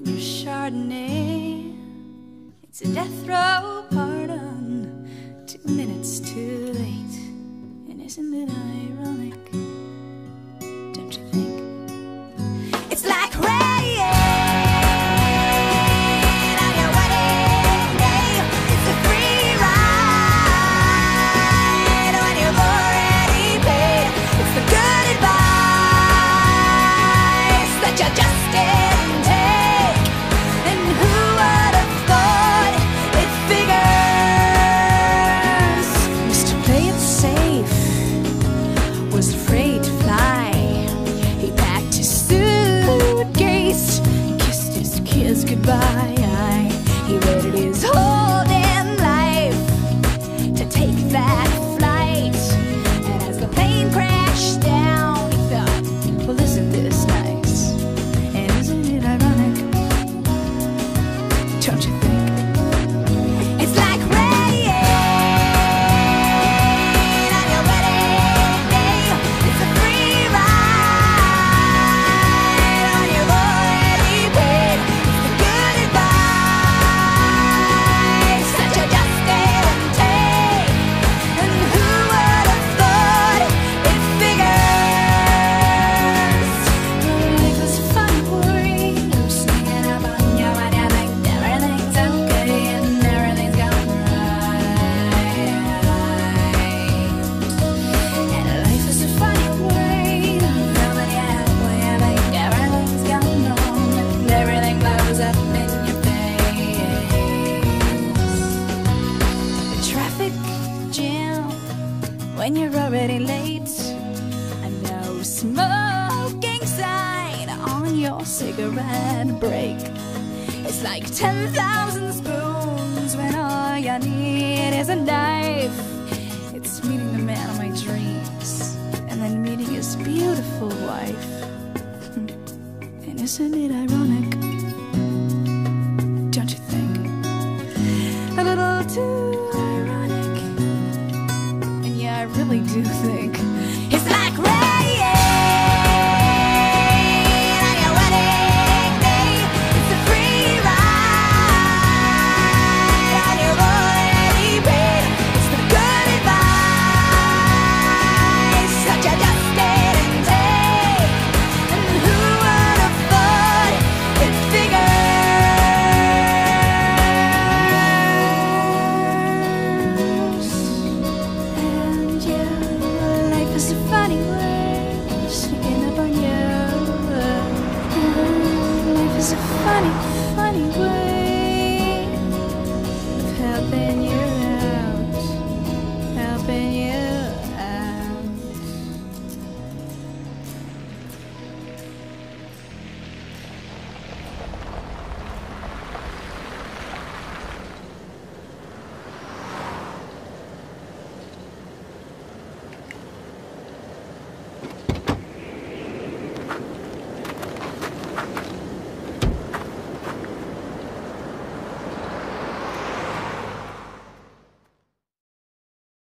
in your Chardonnay. It's a death row pardon, 2 minutes too late. And isn't it ironic? Don't you think? It's like rain on your wedding day. It's a free ride when you've already paid. It's the good advice that you just didn't take. And who would have thought it figures? Mr. Play It Safe was afraid to fly. He packed his suitcase and kissed his kids goodbye. He waited his whole damn life to take that flight. And as the plane crashed down, he thought, well, isn't this nice? And isn't it ironic? Don't you think? It's like rain on your wedding day. It's a free ride when you've already paid. It's the good advice that you just didn't take. And who would have thought it figures? Life is a funny worry, sneaking up on you when you think everything's okay and everything's going right. And life is a funny worry, coming out when you think everything's going wrong and everything blows up in your face. The traffic jam when you're already late. A no smoking sign on your cigarette break. It's like 10,000 spoons when all you need is a knife. It's meeting the man of my dreams and then meeting his beautiful wife. And isn't it ironic? Don't you think? A little too ironic. And yeah, I really do think it's like rain on your wedding day. It's a free ride when you've already paid. It's the good advice that you just didn't take. And who would have thought it figures? And yeah, life is a funny way, sneaking up on you. Life is a funny